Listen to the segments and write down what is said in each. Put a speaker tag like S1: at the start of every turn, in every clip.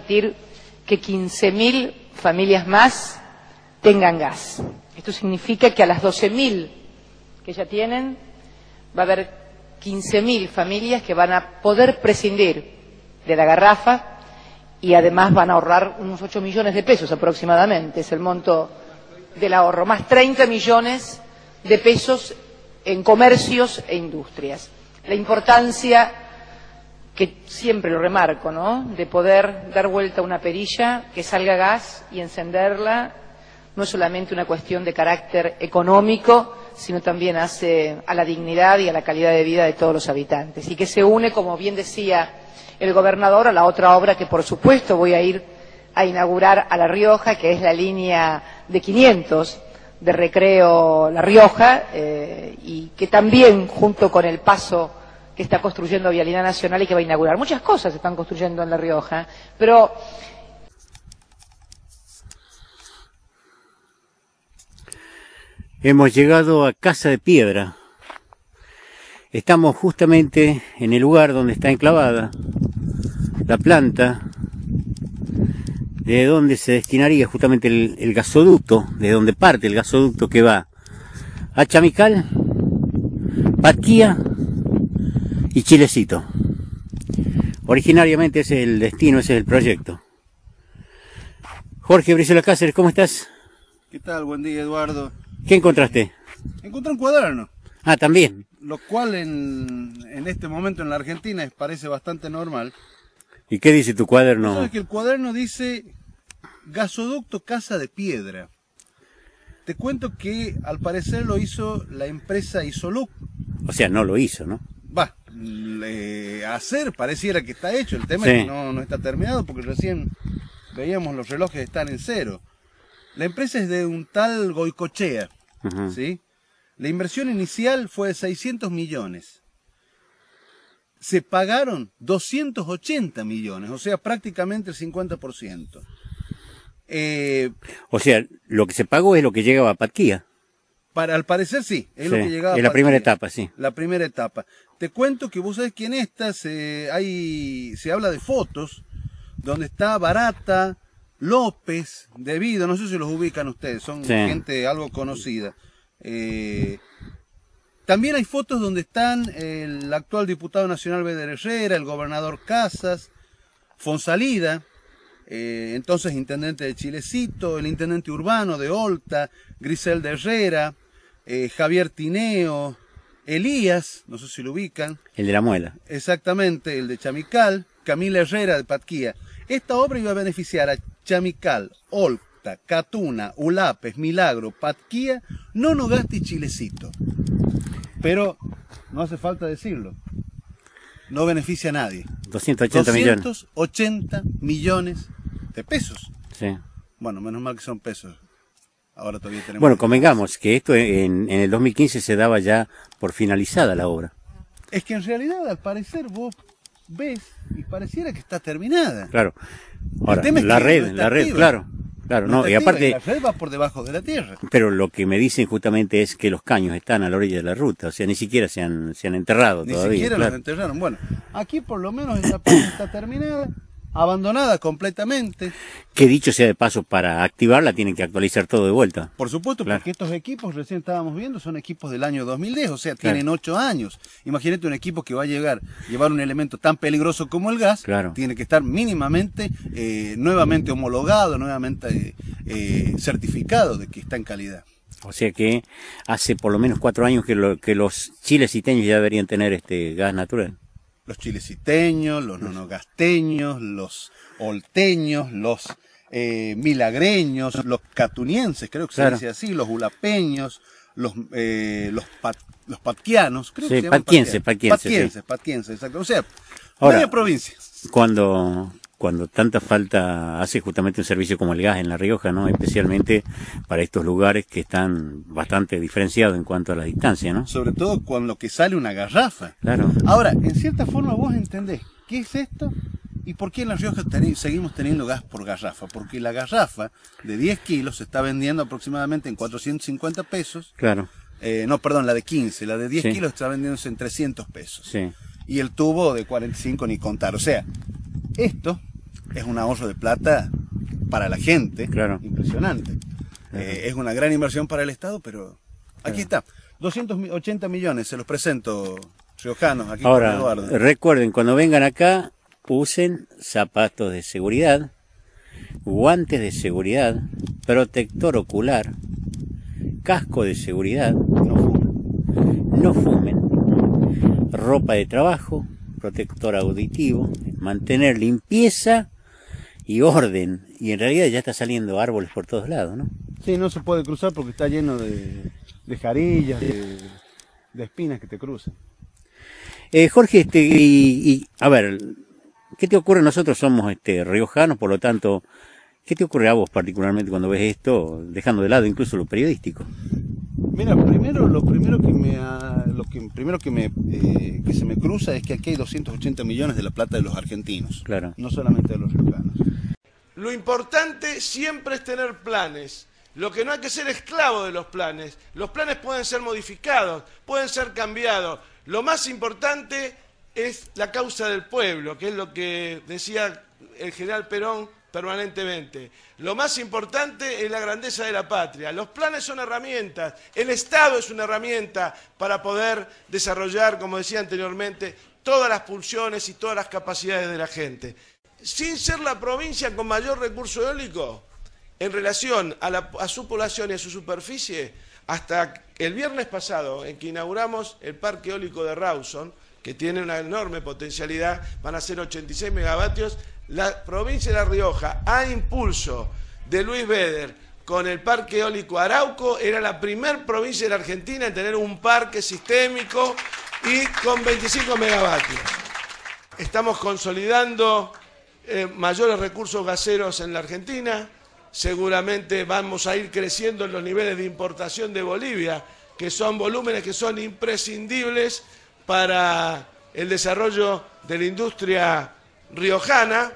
S1: permitir que 15.000 familias más tengan gas. Esto significa que a las 12.000 que ya tienen, va a haber 15.000 familias que van a poder prescindir de la garrafa y además van a ahorrar unos 8 millones de pesos aproximadamente, es el monto del ahorro, más 30 millones de pesos en comercios e industrias. La importancia, que siempre lo remarco, ¿no?, de poder dar vuelta a una perilla, que salga gas y encenderla, no es solamente una cuestión de carácter económico, sino también hace a la dignidad y a la calidad de vida de todos los habitantes, y que se une, como bien decía el gobernador, a la otra obra que por supuesto voy a ir a inaugurar a La Rioja, que es la línea de 500 de Recreo La Rioja, y que también, junto con el paso que está construyendo Vialidad Nacional y que va a inaugurar. Muchas cosas se están construyendo en La Rioja, pero...
S2: Hemos llegado a Casa de Piedra. Estamos justamente en el lugar donde está enclavada la planta, de donde se destinaría justamente el gasoducto, de donde parte el gasoducto que va a Chamical, Patquía y Chilecito. Originariamente ese es el destino, ese es el proyecto. Jorge Brizuela Cáceres, ¿cómo estás?
S3: ¿Qué tal? Buen día, Eduardo.
S2: ¿Qué encontraste?
S3: Encontré un cuaderno.
S2: Ah, también.
S3: Lo cual en este momento en la Argentina parece bastante normal.
S2: ¿Y qué dice tu cuaderno?
S3: ¿Sabes que el cuaderno dice gasoducto Casa de Piedra? Te cuento que al parecer lo hizo la empresa Isoluc.
S2: O sea, no lo hizo, ¿no?
S3: Va, hacer pareciera que está hecho. El tema
S2: Sí.
S3: es que no está terminado porque recién veíamos los relojes están en cero. La empresa es de un tal Goicochea, ¿sí? La inversión inicial fue de 600 millones. Se pagaron 280 millones, o sea, prácticamente el 50%.
S2: O sea, lo que se pagó es lo que llegaba a Patquía.
S3: Al parecer sí, es
S2: Sí,
S3: lo que llegaba
S2: es
S3: a
S2: la primera
S3: Patquía.
S2: etapa, sí.
S3: La primera etapa. Te cuento que vos sabés que en esta se habla de fotos donde está Barata, López, Devido, no sé si los ubican ustedes, son
S2: Sí.
S3: gente algo conocida. También hay fotos donde están el actual diputado nacional Beder Herrera, el gobernador Casas, Fonsalida, entonces intendente de Chilecito, el intendente urbano de Olta, Griselda Herrera, Javier Tineo, Elías, no sé si lo ubican.
S2: El de la muela.
S3: Exactamente, el de Chamical, Camila Herrera de Patquía. Esta obra iba a beneficiar a Chamical, Olta, Catuna, Ulapes, Milagro, Patquía, Nonogasti y Chilecito. Pero no hace falta decirlo, no beneficia a nadie.
S2: 280 millones.
S3: 280 millones de pesos.
S2: Sí.
S3: Bueno, menos mal que son pesos. Ahora todavía tenemos...
S2: Bueno, convengamos que esto en el 2015 se daba ya por finalizada la obra.
S3: Es que en realidad, al parecer, vos ves y pareciera que está terminada.
S2: Claro. Ahora,
S3: El tema es
S2: la
S3: que
S2: red,
S3: no está
S2: la red,
S3: activa.
S2: claro. Claro,
S3: No
S2: no,
S3: está
S2: y
S3: activa,
S2: aparte,
S3: la red va por debajo de la tierra.
S2: pero lo que me dicen justamente es que los caños están a la orilla de la ruta, o sea, ni siquiera se han enterrado
S3: Ni
S2: todavía.
S3: siquiera
S2: claro.
S3: los enterraron. Bueno, aquí por lo menos esta parte está terminada, abandonada completamente.
S2: Que dicho sea de paso, para activarla tienen que actualizar todo de vuelta.
S3: Por supuesto,
S2: Claro.
S3: porque estos equipos, recién estábamos viendo, son equipos del año 2010, o sea,
S2: Claro.
S3: tienen 8 años. Imagínate un equipo que va a llevar un elemento tan peligroso como el gas,
S2: Claro.
S3: tiene que estar mínimamente, nuevamente homologado, nuevamente certificado de que está en calidad.
S2: O sea que hace por lo menos 4 años que los chileciteños ya deberían tener este gas natural.
S3: Los chileciteños, los nonogasteños, los olteños, los milagreños, los catunienses, creo que
S2: Claro.
S3: se dice así, los ulapeños, los patquianos, creo que
S2: Sí,
S3: se llaman
S2: patquienses,
S3: patquienses, exacto. O sea,
S2: Ahora,
S3: media provincia.
S2: Cuando tanta falta hace justamente un servicio como el gas en La Rioja, ¿no? Especialmente para estos lugares que están bastante diferenciados en cuanto a la distancia, ¿no?
S3: Sobre todo con lo que sale una garrafa.
S2: Claro.
S3: Ahora, en cierta forma vos entendés qué es esto y por qué en La Rioja seguimos teniendo gas por garrafa. Porque la garrafa de 10 kilos se está vendiendo aproximadamente en 450 pesos.
S2: Claro.
S3: No, perdón, la de 15. La de 10
S2: Sí.
S3: kilos está vendiéndose en 300 pesos.
S2: Sí.
S3: Y el tubo de 45 ni contar. O sea, esto es un ahorro de plata para la gente,
S2: claro,
S3: impresionante. Es una gran inversión para el Estado, pero aquí está. 280 millones, se los presento, riojanos, aquí
S2: ahora,
S3: con Eduardo.
S2: recuerden, cuando vengan acá, usen zapatos de seguridad, guantes de seguridad, protector ocular, casco de seguridad, no fumen, ropa de trabajo, protector auditivo, mantener limpieza y orden. Y en realidad ya está saliendo árboles por todos lados, ¿no?
S3: Sí, no se puede cruzar porque está lleno de jarillas, de espinas que te cruzan.
S2: Jorge, a ver, ¿qué te ocurre? Nosotros somos riojanos, por lo tanto, ¿qué te ocurre a vos particularmente cuando ves esto, dejando de lado incluso lo periodístico?
S3: Mira, lo primero que se me cruza es que aquí hay 280 millones de la plata de los argentinos,
S2: claro,
S3: no solamente de los riojanos.
S4: Lo importante siempre es tener planes. Lo que no hay que ser esclavo de los planes. Los planes pueden ser modificados, pueden ser cambiados. Lo más importante es la causa del pueblo, que es lo que decía el general Perón permanentemente. Lo más importante es la grandeza de la patria. Los planes son herramientas, el Estado es una herramienta para poder desarrollar, como decía anteriormente, todas las pulsiones y todas las capacidades de la gente. Sin ser la provincia con mayor recurso eólico, en relación a su población y a su superficie, hasta el viernes pasado, en que inauguramos el parque eólico de Rawson, que tiene una enorme potencialidad, van a ser 86 megavatios, la provincia de La Rioja, a impulso de Luis Beder, con el parque eólico Arauco, era la primer provincia de la Argentina en tener un parque sistémico y con 25 megavatios. Estamos consolidando mayores recursos gaseros en la Argentina. Seguramente vamos a ir creciendo en los niveles de importación de Bolivia, que son volúmenes que son imprescindibles para el desarrollo de la industria riojana.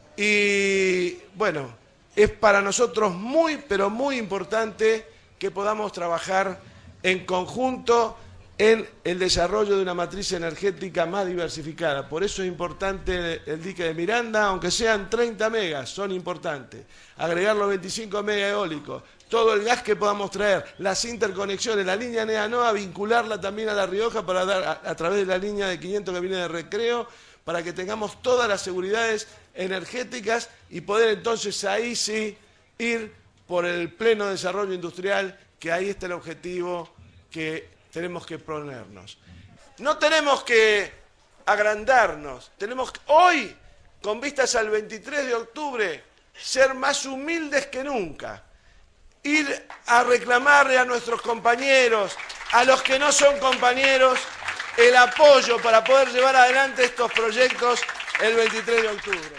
S4: Y bueno, es para nosotros muy, pero muy importante que podamos trabajar en conjunto en el desarrollo de una matriz energética más diversificada. Por eso es importante el dique de Miranda, aunque sean 30 megas, son importantes. Agregar los 25 megas eólicos, todo el gas que podamos traer, las interconexiones, la línea NEA-NOA, vincularla también a La Rioja para dar a través de la línea de 500 que viene de Recreo, para que tengamos todas las seguridades energéticas y poder entonces ahí sí ir por el pleno desarrollo industrial, que ahí está el objetivo que tenemos que ponernos. No tenemos que agrandarnos, tenemos que, hoy, con vistas al 23 de octubre, ser más humildes que nunca. Ir a reclamarle a nuestros compañeros, a los que no son compañeros, el apoyo para poder llevar adelante estos proyectos el 23 de octubre.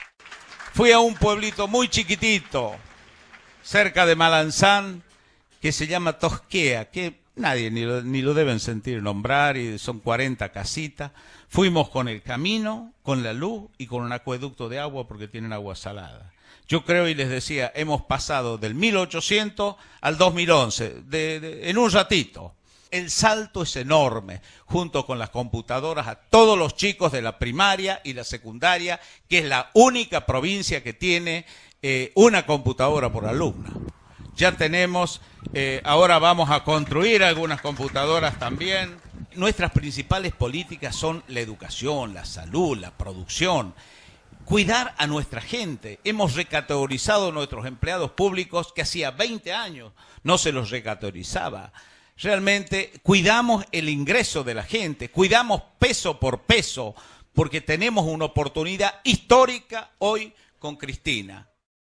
S5: Fui a un pueblito muy chiquitito, cerca de Malanzán, que se llama Tosquea, que nadie ni lo deben sentir nombrar, y son 40 casitas. Fuimos con el camino, con la luz y con un acueducto de agua porque tienen agua salada. Yo creo, y les decía, hemos pasado del 1800 al 2011, en un ratito. El salto es enorme, junto con las computadoras a todos los chicos de la primaria y la secundaria, que es la única provincia que tiene una computadora por alumno. Ya tenemos, ahora vamos a construir algunas computadoras también. Nuestras principales políticas son la educación, la salud, la producción, cuidar a nuestra gente. Hemos recategorizado a nuestros empleados públicos que hacía 20 años no se los recategorizaba. Realmente cuidamos el ingreso de la gente, cuidamos peso por peso, porque tenemos una oportunidad histórica hoy con Cristina.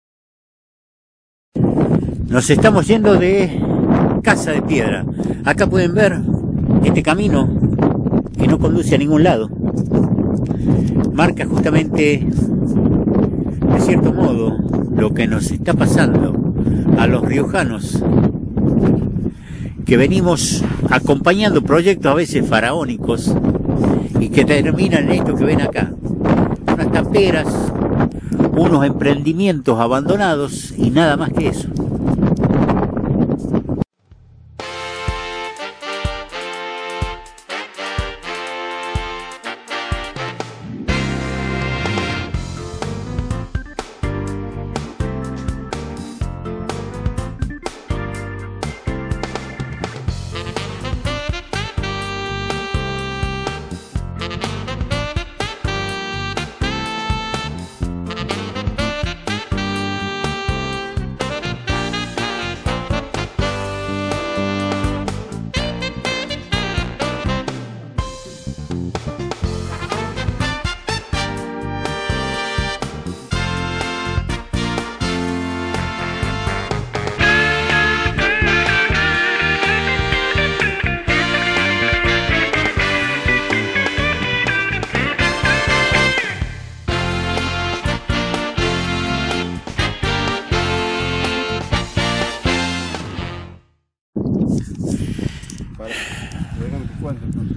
S2: Nos estamos yendo de Casa de Piedra. Acá pueden ver este camino que no conduce a ningún lado. Marca justamente, de cierto modo, lo que nos está pasando a los riojanos, que venimos acompañando proyectos a veces faraónicos y que terminan en esto que ven acá. Unas taperas, unos emprendimientos abandonados y nada más que eso.
S3: Déjame que cuente, entonces.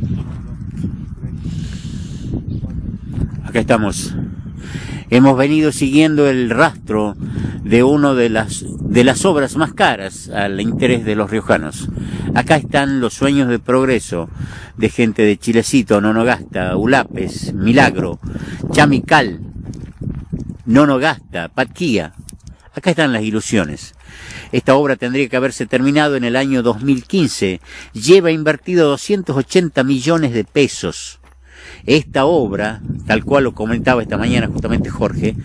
S2: Acá estamos. Hemos venido siguiendo el rastro de una de las obras más caras al interés de los riojanos. Acá están los sueños de progreso de gente de Chilecito, Nonogasta, Ulapes, Milagro, Chamical, Nonogasta, Patquía. Acá están las ilusiones. Esta obra tendría que haberse terminado en el año 2015. Lleva invertido 280 millones de pesos. Esta obra, tal cual lo comentaba esta mañana justamente Jorge,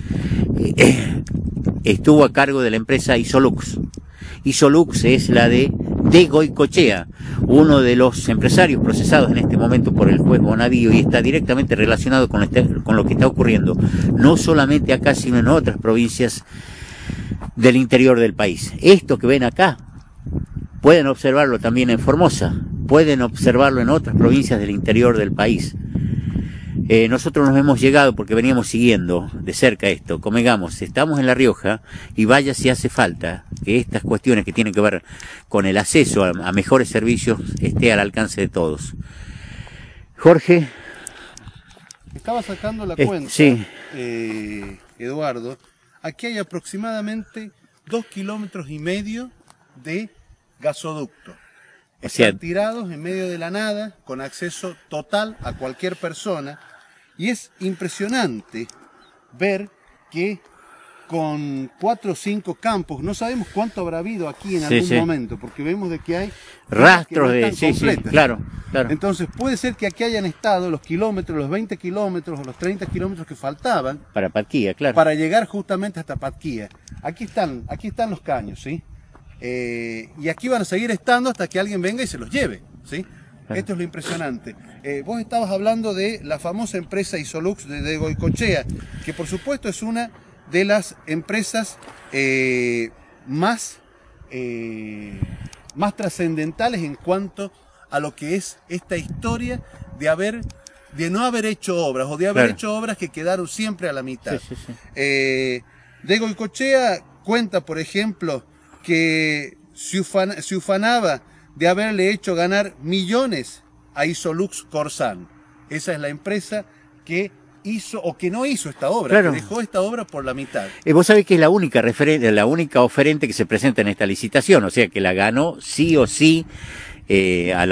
S2: estuvo a cargo de la empresa Isolux. Isolux es la de Goicoechea, uno de los empresarios procesados en este momento por el juez Bonadío, y está directamente relacionado con lo que está ocurriendo, no solamente acá, sino en otras provincias del interior del país. Esto que ven acá, pueden observarlo también en Formosa, pueden observarlo en otras provincias del interior del país. Nosotros nos hemos llegado porque veníamos siguiendo de cerca esto. Convengamos, estamos en La Rioja y vaya si hace falta que estas cuestiones que tienen que ver con el acceso a mejores servicios esté al alcance de todos. Jorge.
S3: Estaba sacando la cuenta,
S2: sí.
S3: Eduardo. Aquí hay aproximadamente 2,5 kilómetros de gasoducto. Están tirados en medio de la nada, con acceso total a cualquier persona. Y es impresionante ver que con 4 o 5 campos, no sabemos cuánto habrá habido aquí en algún momento, porque vemos de que hay
S2: rastros
S3: que no
S2: de... Sí, claro.
S3: Entonces puede ser que aquí hayan estado los kilómetros, los 20 kilómetros o los 30 kilómetros que faltaban
S2: para Patquía, claro, para
S3: llegar justamente hasta Patquía. Aquí están los caños, ¿sí? Y aquí van a seguir estando hasta que alguien venga y se los lleve, ¿sí? Esto es lo impresionante. Vos estabas hablando de la famosa empresa Isolux de Goicoechea, que por supuesto es una de las empresas más trascendentales en cuanto a lo que es esta historia de no haber hecho obras, o de haber hecho obras que quedaron siempre a la mitad. De Goicoechea cuenta, por ejemplo, que se ufanaba de haberle hecho ganar millones a Isolux Corsan. Esa es la empresa que hizo o que no hizo esta obra, que dejó esta obra por la mitad.
S2: Vos sabés que es la única oferente que se presenta en esta licitación, o sea que la ganó sí o sí a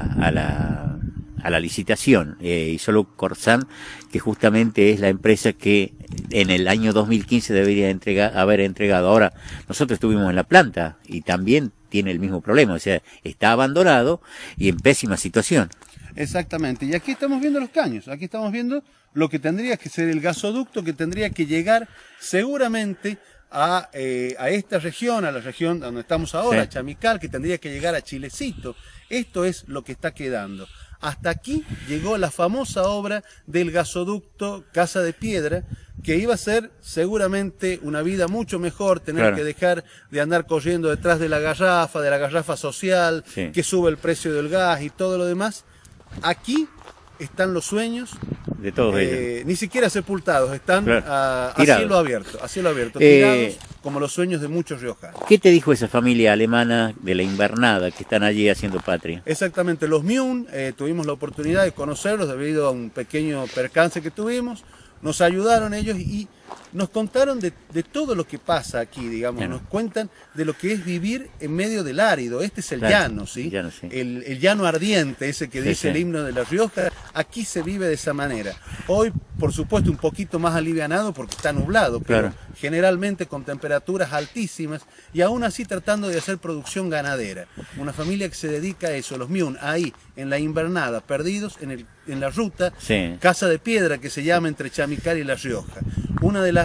S2: la licitación. Isolux Corsan, que justamente es la empresa que en el año 2015 debería haber entregado. Ahora, nosotros estuvimos en la planta y también tiene el mismo problema, o sea, está abandonado y en pésima situación.
S3: Exactamente, y aquí estamos viendo los caños, aquí estamos viendo lo que tendría que ser el gasoducto, que tendría que llegar seguramente a esta región, a la región donde estamos ahora, Chamical, que tendría que llegar a Chilecito. Esto es lo que está quedando. Hasta aquí llegó la famosa obra del gasoducto Casa de Piedra, que iba a ser seguramente una vida mucho mejor, tener que dejar de andar corriendo detrás de la garrafa social, que sube el precio del gas y todo lo demás. Aquí están los sueños
S2: de todos ellos.
S3: Ni siquiera sepultados, están a cielo abierto, tirados como los sueños de muchos riojanos.
S2: ¿Qué te dijo esa familia alemana de la invernada que están allí haciendo patria?
S3: Exactamente, los Miun, tuvimos la oportunidad de conocerlos debido a un pequeño percance que tuvimos. Nos ayudaron ellos y nos contaron de todo lo que pasa aquí, digamos, nos cuentan de lo que es vivir en medio del árido. Este es el llano, ¿sí? El llano ardiente, ese que dice el himno de La Rioja. Aquí se vive de esa manera. Hoy, por supuesto, un poquito más alivianado porque está nublado, pero generalmente con temperaturas altísimas y aún así tratando de hacer producción ganadera. Una familia que se dedica a eso, los Miun, ahí, en la invernada, perdidos en la ruta, Casa de Piedra, que se llama entre Chamical y La Rioja. Una de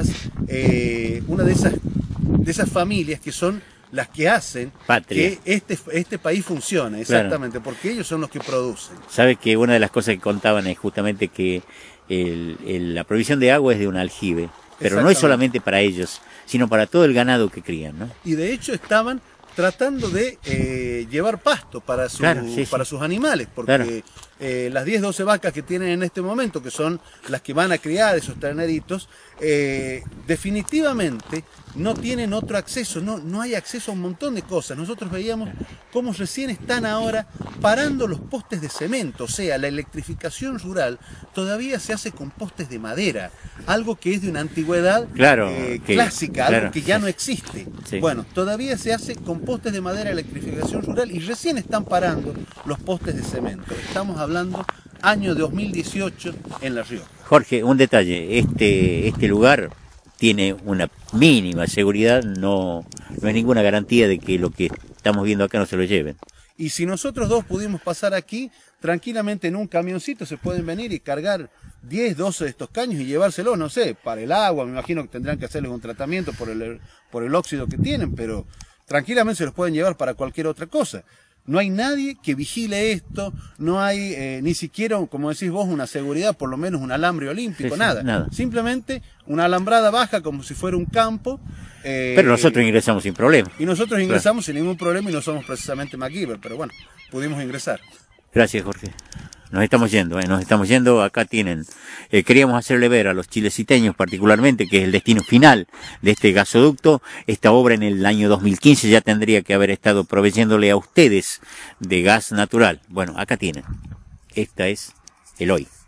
S3: esas familias que son las que hacen que este país funcione, exactamente, porque ellos son los que producen.
S2: Sabes que una de las cosas que contaban es justamente que la provisión de agua es de un aljibe, pero no es solamente para ellos, sino para todo el ganado que crían, ¿no?
S3: Y de hecho estaban tratando de llevar pasto para sus animales, porque las 10, 12 vacas que tienen en este momento, que son las que van a criar esos terneritos, definitivamente no tienen otro acceso, no hay acceso a un montón de cosas. Nosotros veíamos cómo recién están ahora parando los postes de cemento, o sea, la electrificación rural todavía se hace con postes de madera, algo que es de una antigüedad clásica, algo que ya no existe.
S2: Sí.
S3: Bueno, todavía se hace con postes de madera electrificación rural y recién están parando los postes de cemento. Estamos hablando año 2018 en La Rioja.
S2: Jorge, un detalle, este lugar tiene una mínima seguridad, no hay ninguna garantía de que lo que estamos viendo acá no se lo lleven.
S3: Y si nosotros dos pudimos pasar aquí, tranquilamente en un camioncito se pueden venir y cargar 10, 12 de estos caños y llevárselos, no sé, para el agua, me imagino que tendrán que hacerles un tratamiento por el óxido que tienen, pero tranquilamente se los pueden llevar para cualquier otra cosa. No hay nadie que vigile esto, no hay ni siquiera, como decís vos, una seguridad, por lo menos un alambre olímpico,
S2: Sí,
S3: nada. Simplemente una alambrada baja como si fuera un campo.
S2: Pero nosotros ingresamos sin problema.
S3: Y nosotros ingresamos sin ningún problema y no somos precisamente MacGyver, pero bueno, pudimos ingresar.
S2: Gracias, Jorge. Nos estamos yendo, acá tienen. Queríamos hacerle ver a los chileciteños particularmente, que es el destino final de este gasoducto. Esta obra en el año 2015 ya tendría que haber estado proveyéndole a ustedes de gas natural. Bueno, acá tienen. Esta es el hoy.